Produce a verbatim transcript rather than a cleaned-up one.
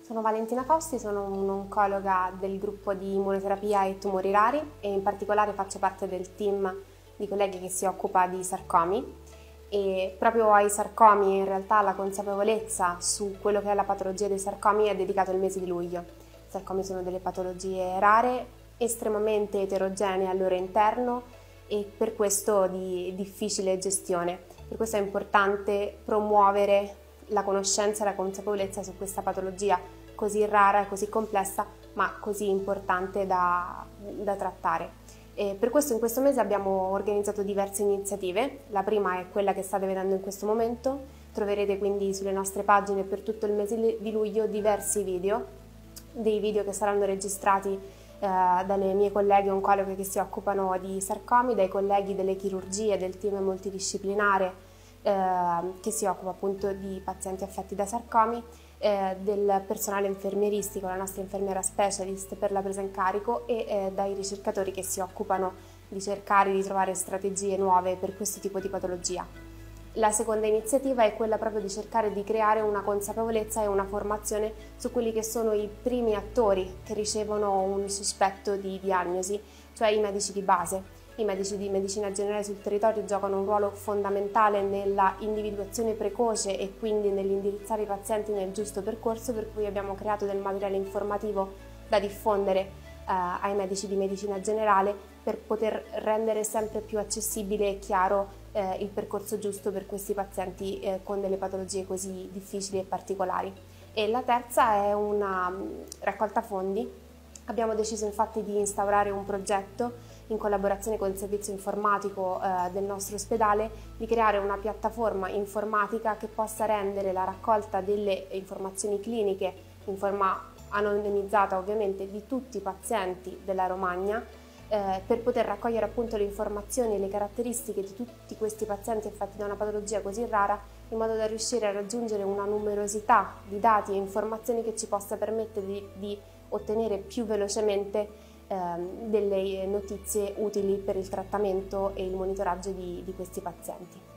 Sono Valentina Costi, sono un'oncologa del gruppo di immunoterapia e tumori rari e in particolare faccio parte del team di colleghi che si occupa di sarcomi e proprio ai sarcomi, in realtà la consapevolezza su quello che è la patologia dei sarcomi è dedicato il mese di luglio. I sarcomi sono delle patologie rare, estremamente eterogenee al loro interno e per questo di difficile gestione. Per questo è importante promuovere la conoscenza e la consapevolezza su questa patologia così rara e così complessa, ma così importante da, da trattare. E per questo in questo mese abbiamo organizzato diverse iniziative. La prima è quella che state vedendo in questo momento. Troverete quindi sulle nostre pagine per tutto il mese di luglio diversi video, dei video che saranno registrati eh, dalle mie colleghe oncologhe che si occupano di sarcomi, dai colleghi delle chirurgie del team multidisciplinare eh, che si occupa appunto di pazienti affetti da sarcomi, eh, del personale infermieristico, la nostra infermiera specialist per la presa in carico e eh, dai ricercatori che si occupano di cercare di trovare strategie nuove per questo tipo di patologia. La seconda iniziativa è quella proprio di cercare di creare una consapevolezza e una formazione su quelli che sono i primi attori che ricevono un sospetto di diagnosi, cioè i medici di base. I medici di medicina generale sul territorio giocano un ruolo fondamentale nella individuazione precoce e quindi nell'indirizzare i pazienti nel giusto percorso, per cui abbiamo creato del materiale informativo da diffondere eh, ai medici di medicina generale per poter rendere sempre più accessibile e chiaro eh, il percorso giusto per questi pazienti eh, con delle patologie così difficili e particolari. E la terza è una um, raccolta fondi. Abbiamo deciso infatti di instaurare un progetto in collaborazione con il servizio informatico eh, del nostro ospedale, di creare una piattaforma informatica che possa rendere la raccolta delle informazioni cliniche in forma anonimizzata ovviamente di tutti i pazienti della Romagna, eh, per poter raccogliere appunto le informazioni e le caratteristiche di tutti questi pazienti affetti da una patologia così rara, in modo da riuscire a raggiungere una numerosità di dati e informazioni che ci possa permettere di, di ottenere più velocemente ehm, delle notizie utili per il trattamento e il monitoraggio di, di questi pazienti.